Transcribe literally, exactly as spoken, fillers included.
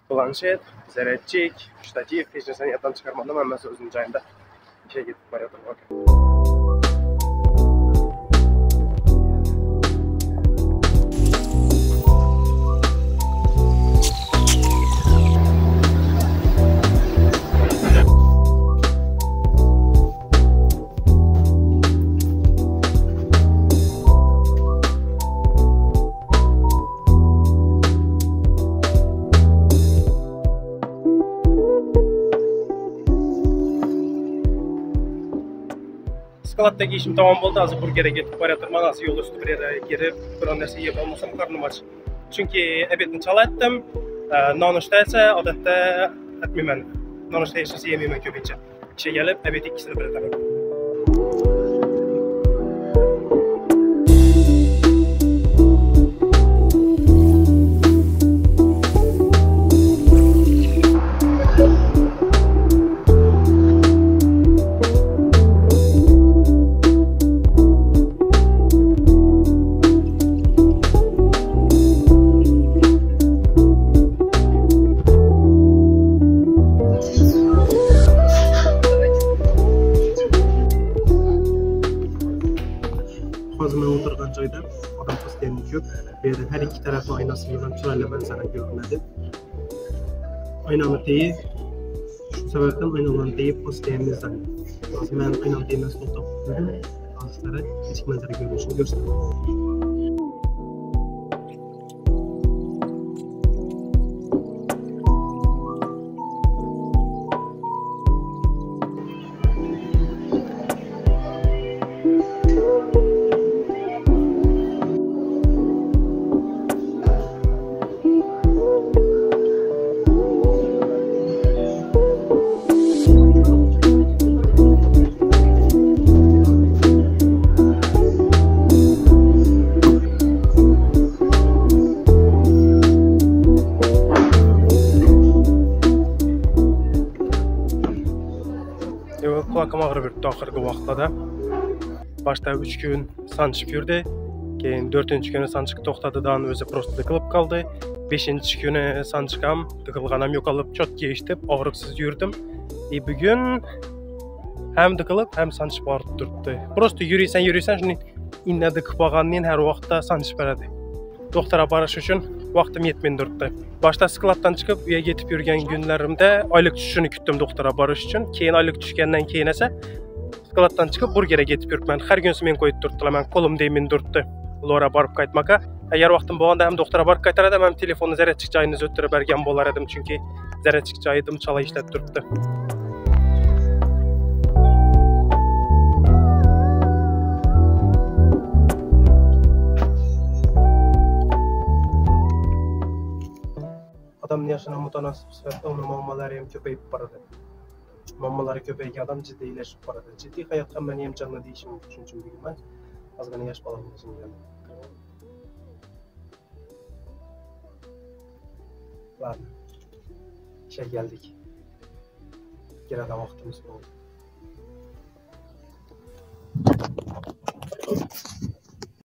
Planshet, zaryadchik, shtativ, hech narsani yoddan chiqarmadim, hammasi o'zining joyida. İşe gidip borayotir. Skalattaki işim tamam oldu. Azı burger'e gidip barayotirman. Azı yol üstü bir yere girip bir narsa yiyip olmasam karnım aç. Çünkü ebedini çala ettim. Nonushta ise odatda etmeymen. Nonushta hech narsa yemeymen ko'pincha. İşe gelip ebed ikkisini birataman. Hozir men o'tirgan joyda odam postiyani ko'p. Bu yerda har ikki tarafni oynasi bilan chiroyli manzara ko'rinadi. Oynani tegib, shu sababdan oynani tegib postiyamizdan. Hozir men oynani tegib to'xtab turdim. Hozir ichki manzara ko'rinishini ko'rsataman. Kulakım ağrı bir ahırkı vaqtda. Başta üç gün sanchib yurdi. Keyin dördüncü günü sanchib to'xtadidan o'zi prosta tiqilib qoldi. beshinchi kuni sanchigam tiqilganam yo'qolib chotga eshitib og'riqsiz yurdim. E bugun ham tiqilib ham sanchib og'rib turibdi. Prosta yuriysan yuriysan shuni inna tiqib qolgandan har vaqtda sanchib beradi. Doktora barish uchun vaqtim yetmay turibdi. Boshda skladdan chiqib uyga yetib yurgan kunlarimda oylik tushishini kutdim doktora borish uchun. Keyin oylik tushgandan keyin esa skladdan chiqib burgerga yetib yuribman. Har kun men qo'yib turibdilar, men qo'limda men turibdi. Ularga borib qaytmaka. Agar vaqtim bo'lganda ham doktora borib qaytaradi, men telefonni zaryadchik joyini o'tirib bergan bo'lar edim, chunki zaryadchik joyidim chala ishlab turibdi. Adamın yaşına mutanasip sifatda onun muammalari ham ko'payib boradi. Muammolari ko'paygan odam jiddiylashib boradi. Jiddiy hayotga men ham janna deyishim uchun emas. Ozgina yosh bolam o'zim ham. Ладно. İşe geldik. Geride vaktimiz oldu.